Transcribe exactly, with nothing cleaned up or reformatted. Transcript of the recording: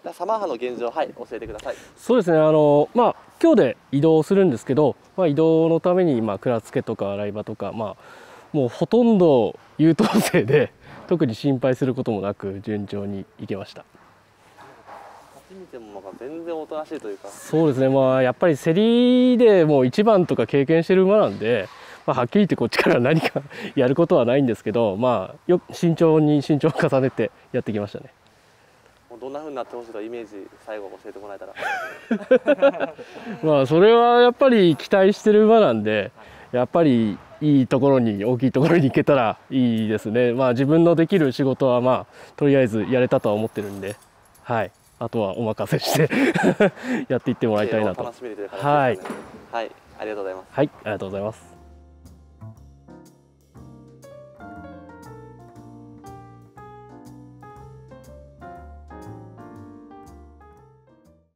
サマーハの現状、はい、教えてください。 そうですね、あのまあ今日で移動するんですけど、まあ、移動のためにまあ蔵付けとか洗い場とか、まあ、もうほとんど優等生で特に心配することもなく順調にいけました。 初めてもなんか全然おとなしいというか。 そうですね、まあ、やっぱり競りでもういちばんとか経験してる馬なんで、まあ、はっきり言ってこっちから何かやることはないんですけど、まあ、よ慎重に慎重を重ねてやってきましたね。 どんな風になってほしいとイメージ最後教えてもらえたら。 まあそれはやっぱり期待してる馬なんで、やっぱりいいところに大きいところに行けたらいいですね。まあ自分のできる仕事はまあとりあえずやれたとは思ってるんで、はい、あとはお任せしてやっていってもらいたいなと。 楽しみにという形ですね。 はい、 はい、ありがとうございます。 はい、ありがとうございます。